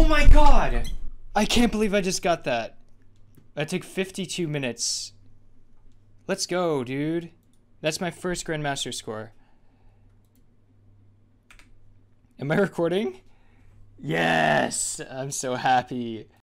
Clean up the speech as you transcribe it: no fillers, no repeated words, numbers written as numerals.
Oh my god! I can't believe I just got that. That took 52 minutes. Let's go, dude. That's my first grandmaster score. Am I recording? Yes! I'm so happy.